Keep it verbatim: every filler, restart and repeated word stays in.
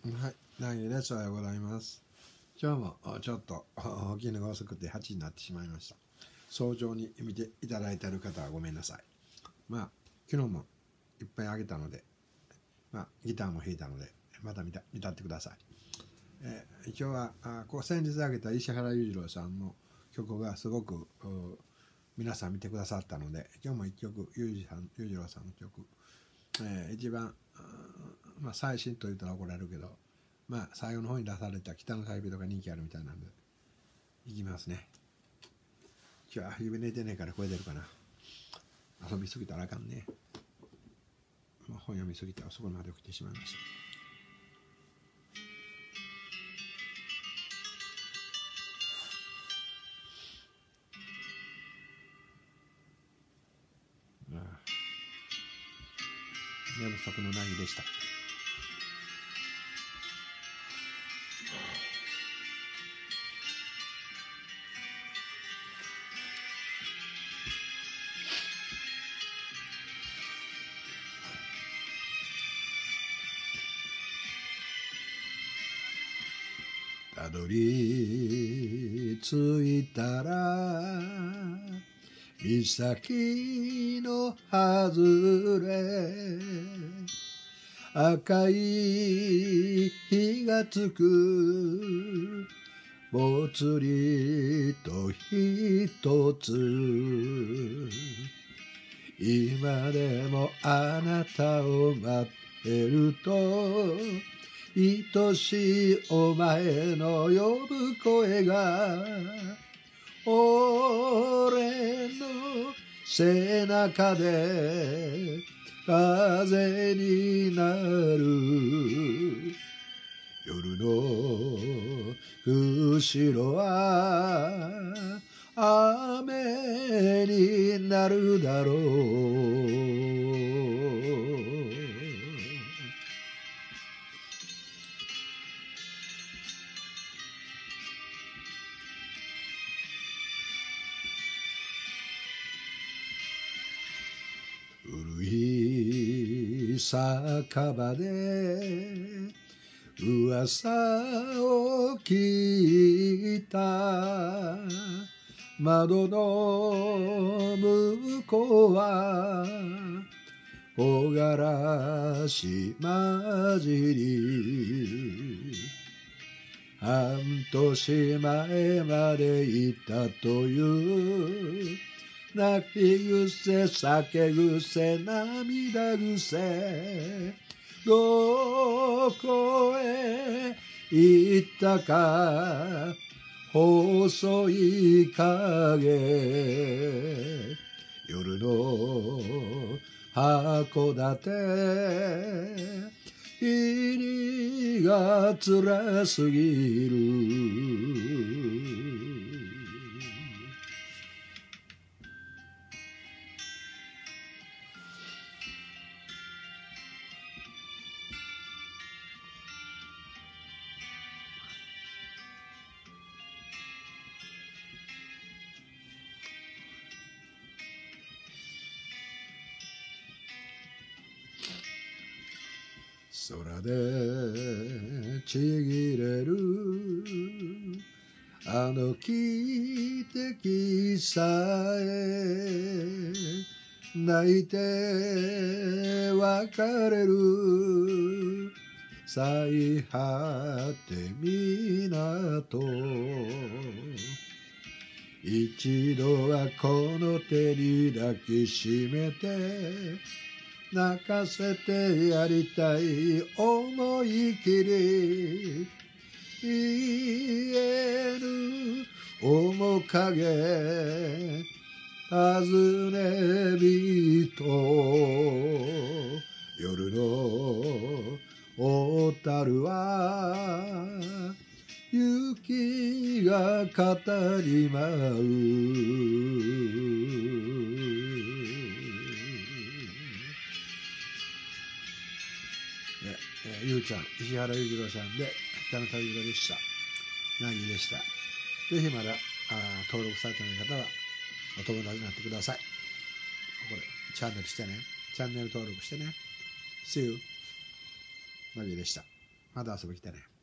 はい、なぎです。おはようございます。今日もちょっと起きるのが遅くてはちじになってしまいました。早朝に見ていただいている方はごめんなさい。まあ、昨日もいっぱいあげたので、まあ、ギターも弾いたので、また見た見たってください。えー、今日はあこう先日あげた石原裕次郎さんの曲がすごく皆さん見てくださったので、今日もいっきょく裕次さん裕次郎さんの曲、えー、一番まあ最新と言ったら怒られるけど、まあ最後の方に出された北の旅人が人気あるみたいなんでいきますね。今日は指寝てねえから声出るかな。遊びすぎたらあかんね。まあ、本読みすぎてあそこまで起きてしまいました。ああ、寝不足のなぎでした。たどり着いたら岬の外れ、赤い火がつくぽつりと一つ、今でもあなたを待ってると、愛しいお前の呼ぶ声が俺の背中で風になる。夜の後ろは雨になるだろう。古い酒場で噂を聞いた。窓の向こうは木枯らし混じり、半年前までいたという泣き癖、酒癖、涙癖、どこへ行ったか細い影、夜の函館、霧が辛すぎる。空でちぎれるあの汽笛さえ泣いて別れる。最果て港、一度はこの手に抱きしめて泣かせてやりたい思い切り、言えぬ面影尋ね人、夜の小樽は雪が語り舞う。えー、ゆうちゃん、石原裕次郎さんで北の旅人でした。なぎでした。ぜひまだあ登録されてない方はお友達になってください。ここでチャンネルしてね。チャンネル登録してね。See you。なぎでした。 まだ遊び来てね。